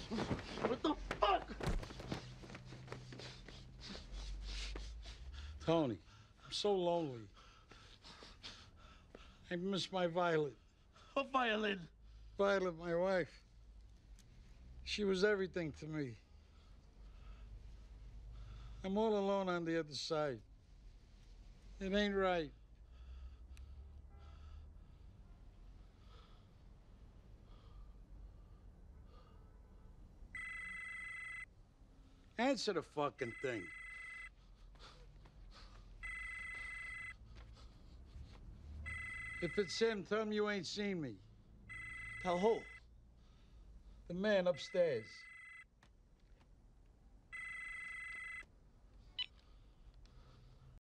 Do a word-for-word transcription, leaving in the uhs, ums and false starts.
What the fuck? Tony, I'm so lonely. I miss my Violet. What violin? Violet, my wife. She was everything to me. I'm all alone on the other side. It ain't right. Answer the fucking thing. If it's him, tell him you ain't seen me. Tell who? The man upstairs.